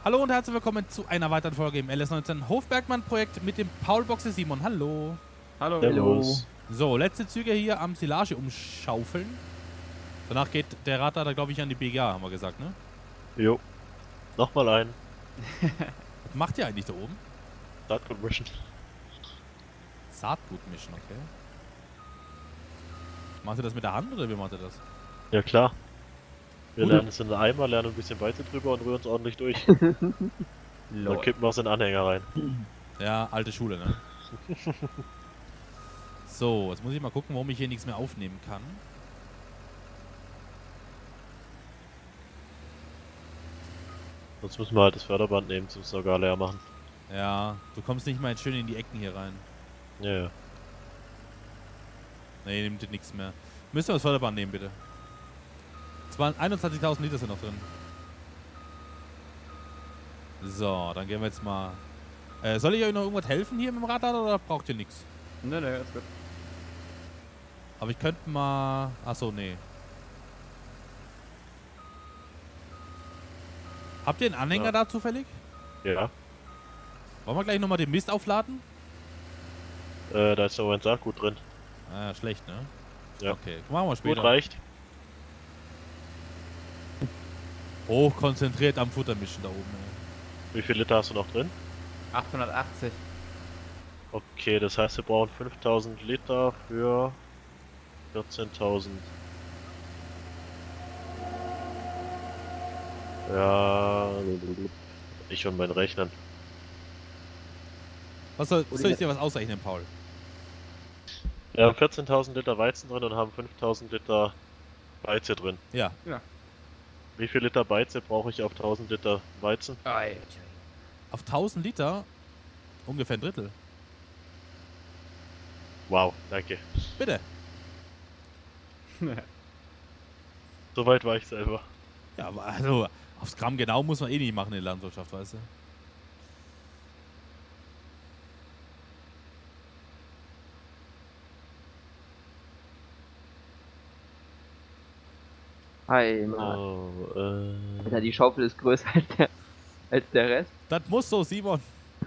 Hallo und herzlich willkommen zu einer weiteren Folge im LS19 Hofbergmann-Projekt mit dem Paul Boxe Simon. Hallo. Hallo. Servus. So, letzte Züge hier am Silage umschaufeln. Danach geht der Radar da, glaube ich, an die BGA, haben wir gesagt, ne? Jo. Nochmal ein. Was macht ihr eigentlich da oben? Saatgut mischen. Saatgut mischen, okay. Macht ihr das mit der Hand oder wie macht ihr das? Ja klar. Wir lernen es in den Eimer, lernen ein bisschen Weizen drüber und rühren es ordentlich durch. Dann kippen wir es in den Anhänger rein. Ja, alte Schule, ne? So, jetzt muss ich mal gucken, warum ich hier nichts mehr aufnehmen kann. Sonst müssen wir halt das Förderband nehmen zum sogar leer machen. Ja, du kommst nicht mal schön in die Ecken hier rein. Ja, ja. Ne, nehmt ihr nichts mehr. Müsst ihr das Förderband nehmen, bitte. 21.000 Liter sind noch drin. So, dann gehen wir jetzt mal... soll ich euch noch irgendwas helfen hier mit dem Radar oder braucht ihr nichts? Ne, ist gut. Aber ich könnte mal... Achso, nee. Habt ihr einen Anhänger Ja. da zufällig? Ja. Wollen wir gleich nochmal den Mist aufladen? Da ist aber ein Saatgut drin. Ah, schlecht, ne? Ja. Okay, machen wir später. Gut reicht. Hochkonzentriert am Futtermischen da oben. Wie viel Liter hast du noch drin? 880. Okay, das heißt wir brauchen 5000 Liter für 14.000. Ja, ich und mein Rechnen. Soll ich dir was ausrechnen, Paul? Wir haben 14.000 Liter Weizen drin und haben 5.000 Liter Weizen drin. Ja. Wie viel Liter Beize brauche ich auf 1000 Liter Weizen? Auf 1000 Liter ungefähr ein Drittel. Wow, danke. Bitte. Soweit war ich selber. Ja, aber also aufs Gramm genau muss man eh nicht machen in der Landwirtschaft, weißt du? Hi, Mann. Oh, Alter, die Schaufel ist größer als der Rest. Das muss so, Simon.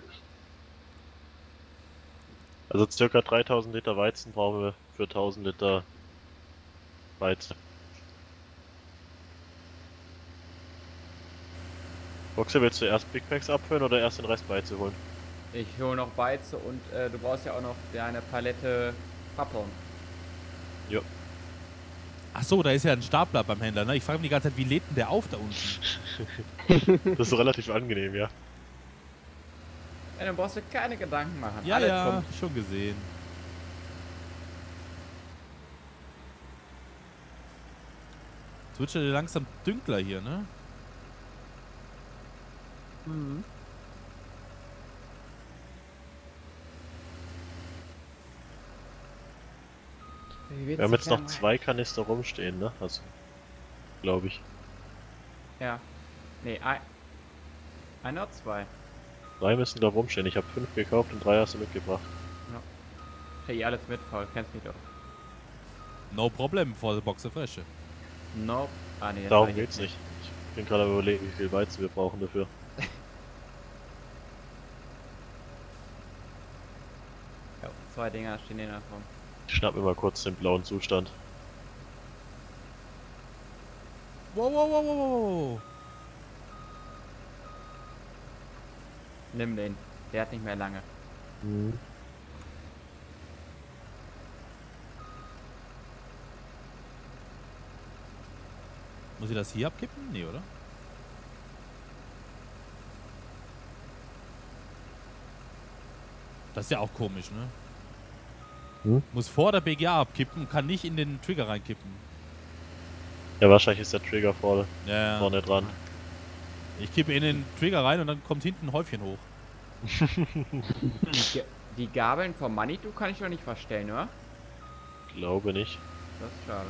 also circa 3000 Liter Weizen brauchen wir für 1000 Liter Weizen. Boxe, willst du erst Big Packs abfüllen oder erst den Rest Weizen holen? Ich hole noch Beize und du brauchst ja auch noch eine Palette Pappon. Jo. Ach so, da ist ja ein Stapler beim Händler, ne? Ich frage mich die ganze Zeit, wie lädt denn der auf da unten? Das ist relativ angenehm, ja. Ja, dann brauchst du keine Gedanken machen. Ja, Alles ja, kommt. schon gesehen. Es wird schon langsam dünkler hier, ne? Mhm. Wir haben jetzt noch 2 Kanister rumstehen, ne? Also, glaube ich. Ja. Nee, einer oder 2? 3 müssen da rumstehen. Ich habe 5 gekauft und 3 hast du mitgebracht. Hey, alles mit, Paul. Kennst mich doch. No problem for the box of Fresche. Nope. Ah, nee, das Darum weiß ich geht's jetzt nicht. Ich bin gerade am überlegen, wie viel Weizen wir brauchen dafür. Ja, 2 Dinger stehen hier davon. Ich schnapp mir mal kurz den blauen Zustand. Wow, wow, wow, wow, wow. Nimm den. Der hat nicht mehr lange. Muss ich das hier abkippen? Nee, oder? Das ist ja auch komisch, ne? Muss vor der BGA abkippen, kann nicht in den Trigger reinkippen. Ja, wahrscheinlich ist der Trigger vorne Ja, dran. ich kippe in den Trigger rein und dann kommt hinten ein Häufchen hoch. Die Gabeln vom Manitou kann ich doch nicht verstellen, oder? Glaube nicht. Das ist schade.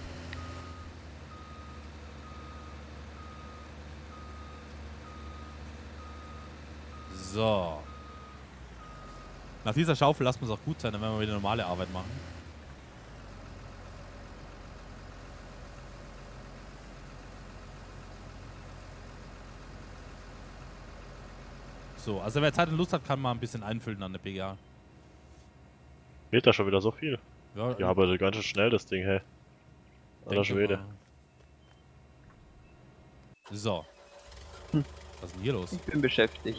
So. Nach dieser Schaufel lassen wir es auch gut sein, dann werden wir wieder normale Arbeit machen. So, also wer Zeit und Lust hat, kann mal ein bisschen einfüllen an der PGA. Geht da schon wieder so viel? Ja, Ja, aber ganz schön schnell das Ding, hey. Alter denke Schwede. mal. So. Hm. Was ist denn hier los? Ich bin beschäftigt.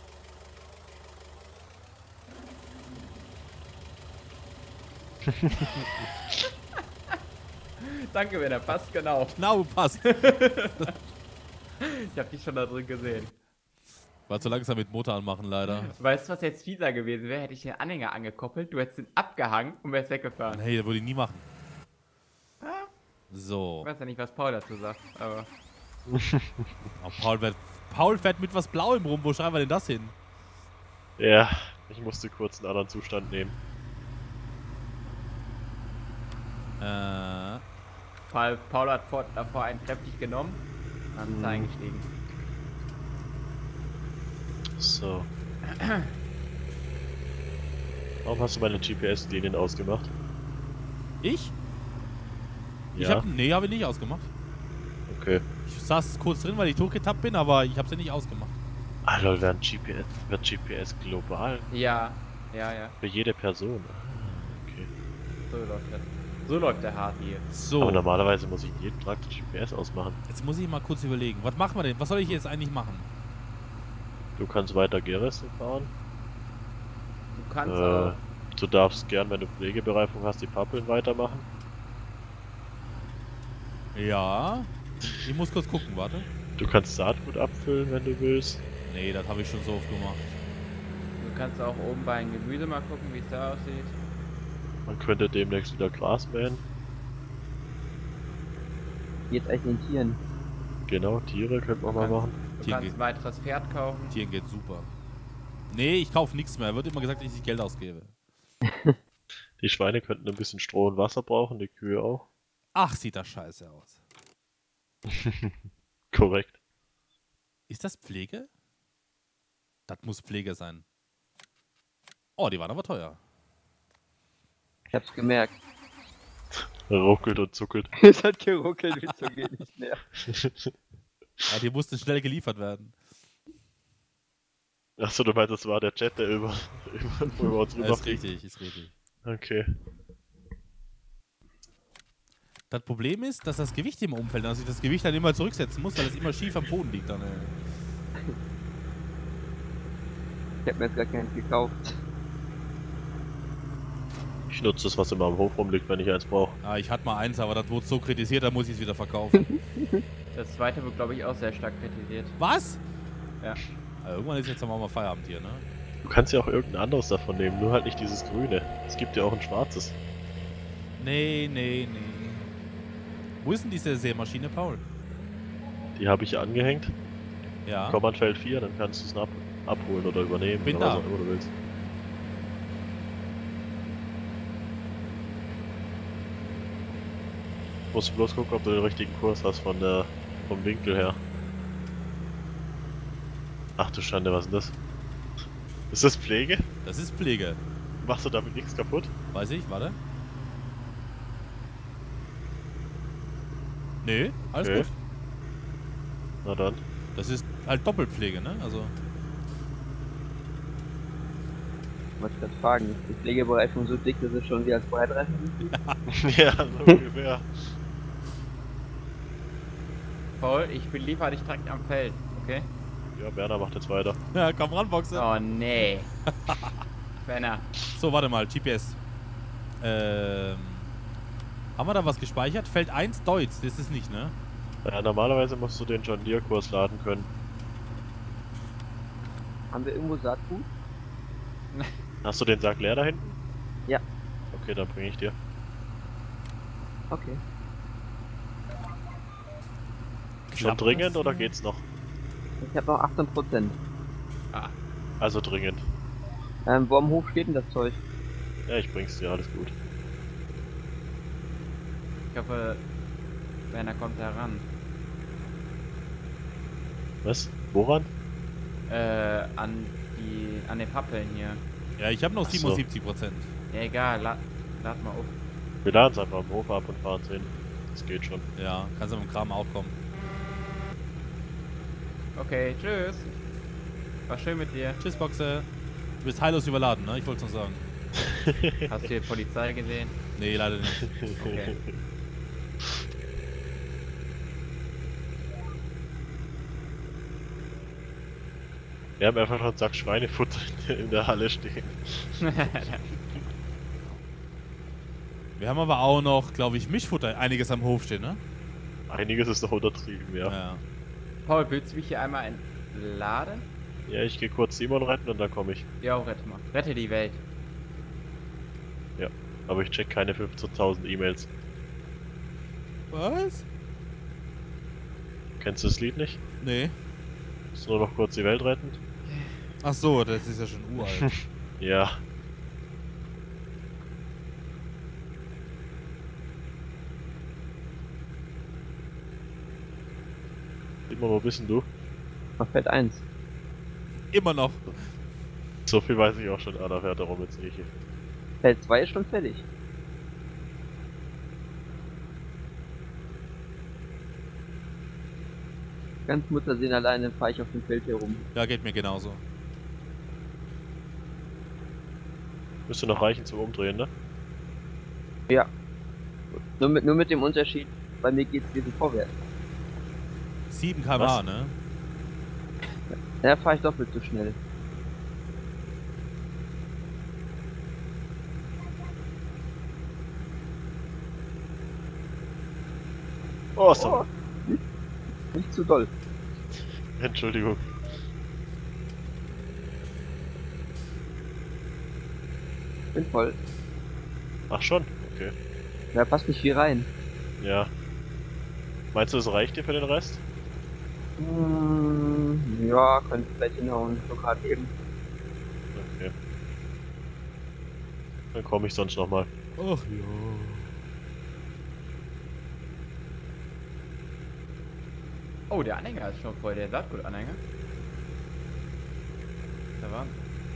Danke, wenn der passt, genau. Genau, passt. Ich hab dich schon da drin gesehen. War zu langsam mit Motor anmachen, leider. Weißt du, was jetzt fieser gewesen wäre? Hätte ich den Anhänger angekoppelt, du hättest den abgehangen und wärst weggefahren. Nee, das würde ich nie machen. Ah, So. ich weiß ja nicht, was Paul dazu sagt, aber... Oh, Paul fährt mit was Blauem rum. Wo schreiben wir denn das hin? Ja, ich musste kurz einen anderen Zustand nehmen. Paul hat davor einen kräftig genommen, dann ist er eingestiegen. So. Warum hast du meine GPS-Linien ausgemacht? Ich? Ja. Nee, habe ich nicht ausgemacht. Okay. Ich saß kurz drin, weil ich durchgetappt bin, aber ich habe sie nicht ausgemacht. Ah lol, wird GPS global? Ja. Für jede Person. Ah, okay. So läuft das. So läuft der hart hier. So, Aber normalerweise muss ich jeden Traktor GPS ausmachen. jetzt muss ich mal kurz überlegen. Was machen wir denn? Was soll ich jetzt eigentlich machen? Du kannst weiter Gereste fahren. Du kannst auch... Du darfst gern, wenn du Pflegebereifung hast, die Pappeln weitermachen. Ja. Ich muss kurz gucken, warte. Du kannst Saatgut abfüllen, wenn du willst. Nee, das habe ich schon so oft gemacht. Du kannst auch oben bei einem Gemüse mal gucken, wie es da aussieht. Man könnte demnächst wieder Gras mähen. Jetzt eigentlich den Tieren. Genau, Tiere könnte man mal machen. Du Tieren kannst geht- ein weiteres Pferd kaufen. Tieren geht super. Nee, ich kaufe nichts mehr. Wird immer gesagt, dass ich Geld ausgebe. Die Schweine könnten ein bisschen Stroh und Wasser brauchen, die Kühe auch. Ach, sieht das scheiße aus. Korrekt. Ist das Pflege? Das muss Pflege sein. Oh, die waren aber teuer. Ich hab's gemerkt. Ruckelt und zuckelt. Es hat geruckelt, wieso geht nicht mehr. Ja, die mussten schnell geliefert werden. Achso, du meinst, das war der Jet, der über uns Ja, ist rüberfliegt. richtig, ist richtig. Okay. Das Problem ist, dass das Gewicht immer umfällt, dass ich das Gewicht dann immer zurücksetzen muss, weil es immer schief am Boden liegt dann. Ich hab mir jetzt gar keins gekauft. Ich nutze das, was immer am Hof rumliegt, wenn ich eins brauche. Ah, ich hatte mal eins, aber das wurde so kritisiert, da muss ich es wieder verkaufen. Das zweite wird, glaube ich, auch sehr stark kritisiert. Was? Ja. Also irgendwann ist jetzt aber auch mal Feierabend hier, ne? Du kannst ja auch irgendein anderes davon nehmen, nur halt nicht dieses grüne. Es gibt ja auch ein schwarzes. Nee. Wo ist denn diese Sämaschine, Paul? Die habe ich angehängt. Ja. Komm an Feld 4, dann kannst du es abholen oder übernehmen. Bin oder da. was auch immer du willst. Musst du bloß gucken, ob du den richtigen Kurs hast vom Winkel her. Ach du Schande, was ist denn das? Ist das Pflege? Das ist Pflege. Machst du damit nichts kaputt? Weiß ich, warte. Nee, alles Okay. gut. Na dann. Das ist halt Doppelpflege, ne? Also. Ich wollte gerade fragen, ist die Pflegebereifung so dick, dass es schon wie als Breitreifen ist? Ja, so ungefähr. Paul, ich beliefer dich direkt am Feld, okay? Ja, Werner macht jetzt weiter. Ja, komm ran, Boxer. Oh, nee. Benner. So, warte mal, GPS. Haben wir da was gespeichert? Feld 1 Deutsch, das ist nicht, ne? Ja, normalerweise musst du den John Deere Kurs laden können. Haben wir irgendwo Saatgut? Hast du den Sack leer da hinten? Ja. Okay, dann bringe ich dir. Okay. Schon Klappt dringend das? oder geht's noch? Ich habe noch 18%. Also dringend. Wo am Hof steht denn das Zeug? Ja, ich bring's dir, alles gut. Ich hoffe, Benner kommt da ran. Was? Woran? An den Pappeln hier. Ja, ich habe noch Ach so. 77%. Ja, egal, lad mal auf. Wir laden es einfach am Hof ab und fahren hin. Das geht schon. Ja, kannst du mit dem Kram auch kommen. Okay, tschüss. War schön mit dir. Tschüss, Boxe. Du bist heillos überladen, ne? Ich wollte es nur sagen. Hast du die Polizei gesehen? Nee, leider nicht. Okay. Wir haben einfach noch einen Sack Schweinefutter in der Halle stehen. Wir haben aber auch noch, glaube ich, Mischfutter, einiges am Hof stehen, ne? Einiges ist noch untertrieben, ja. Ja. Paul, willst du mich hier einmal entladen? Ja, ich gehe kurz Simon retten und dann komme ich. Ja, rette mal. Rette die Welt. Ja, aber ich check keine 15.000 E-Mails. Was? Kennst du das Lied nicht? Nee. Musst du nur noch kurz die Welt retten? Ach so, das ist ja schon uralt. Ja. Simon, wo bist denn du? Auf Feld 1. Immer noch. So viel weiß ich auch schon. Ah, da fährt er rum jetzt nicht. Feld 2 ist schon fertig. Ganz Muttersehen alleine fahre ich auf dem Feld herum. Ja, geht mir genauso. Müsste noch reichen zum Umdrehen, ne? Ja. Nur mit dem Unterschied, bei mir geht's ein bisschen vorwärts. 7 km/h, Was? ne? Da fahre ich doppelt so schnell. Oh, so. Nicht zu doll. Entschuldigung. Bin voll. Ach schon? Okay. Da passt nicht viel rein. Ja. Meinst du, das reicht dir für den Rest? Ja, könnte vielleicht hinhauen. So gerade eben. Okay. Dann komme ich sonst nochmal. Ach ja. Oh, der Anhänger ist schon voll, der Saatgut-Anhänger. Da war.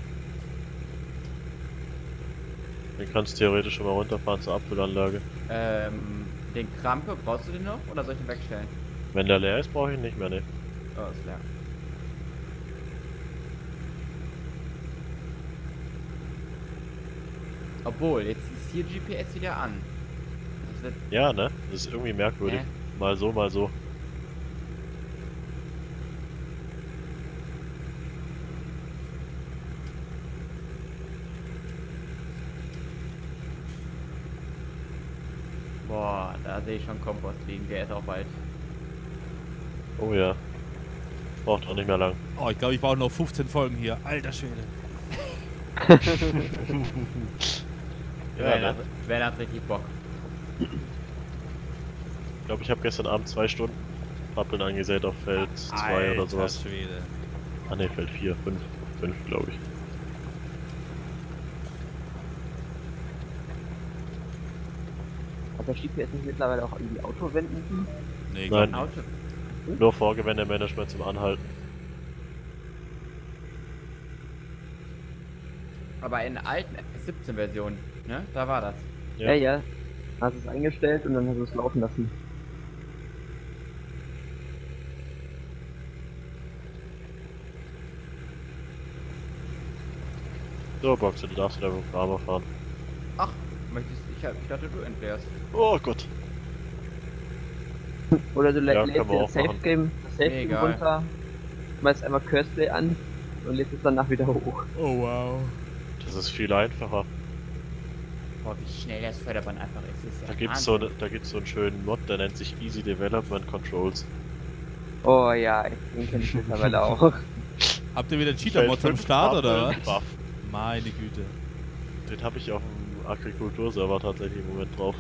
Den kannst du theoretisch schon mal runterfahren zur Abfüllanlage. Den Krampe, brauchst du den noch oder soll ich ihn wegstellen? Wenn der leer ist, brauche ich ihn nicht mehr, ne? Oh, ist leer. Obwohl, jetzt ist hier GPS wieder an. Das wird. Ja, ne? Das ist irgendwie merkwürdig. Mal so, mal so. Boah, da sehe ich schon Kompost liegen, der ist auch bald. Oh ja. Braucht auch nicht mehr lang. Oh, ich glaube, ich brauche noch 15 Folgen hier. Alter Schwede. Ja, ne? Wer hat richtig Bock? Ich glaube, ich habe gestern Abend 2 Stunden Pappeln angesät auf Feld 2 oder sowas. Alter Schwede. Ah ne, Feld 4, 5 glaube ich. Hat der GPS nicht mittlerweile auch irgendwie Autowenden? Nee, Nein. glaub Auto. Nur Vorgewändemanagement zum Anhalten. Aber in der alten S17-Version, ne? Da war das. Ja. Ja. Hast es eingestellt und dann hast du es laufen lassen. So, Boxe, du darfst wieder mit dem Kramer fahren. Ach, ich dachte du entleerst. Oh Gott. Oder du Ja, lädst kann man dir auch das Safe machen. Game Egal. runter, schmeißt einmal Curseplay an und lädst es danach wieder hoch. Oh wow. Das ist viel einfacher. Boah, wie schnell das Förderband einfach ist. ist ja Da gibt's Wahnsinn. so einen schönen Mod, der nennt sich Easy Development Controls. Oh ja, den kenn ich mittlerweile auch. Habt ihr wieder Cheater-Mods am Start oder was? was? Meine Güte. Den habe ich auf dem Agrikulturserver tatsächlich im Moment drauf.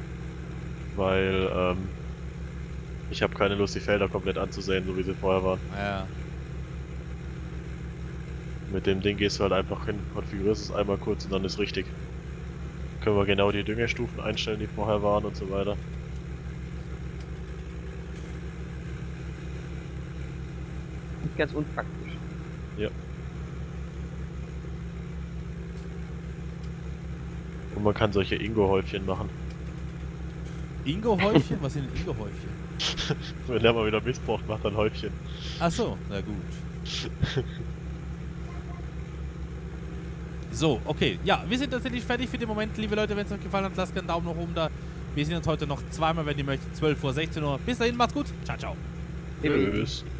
Weil, ich habe keine Lust, die Felder komplett anzusehen, so wie sie vorher waren. Ja. Mit dem Ding gehst du halt einfach hin, konfigurierst es einmal kurz und dann ist richtig. Können wir genau die Düngestufen einstellen, die vorher waren und so weiter. Nicht ganz unpraktisch. Ja. Und man kann solche Ingo-Häufchen machen. Ingo-Häufchen? Was sind denn Ingo-Häufchen? Wenn der mal wieder missbraucht, macht dann Häufchen. Ach so, na gut. So, okay. Ja, wir sind tatsächlich fertig für den Moment. Liebe Leute, wenn es euch gefallen hat, lasst gerne einen Daumen nach oben da. Wir sehen uns heute noch zweimal, wenn ihr möchtet. 12 Uhr, 16 Uhr. Bis dahin, macht's gut. Ciao, ciao. Tschüss. Tschüss.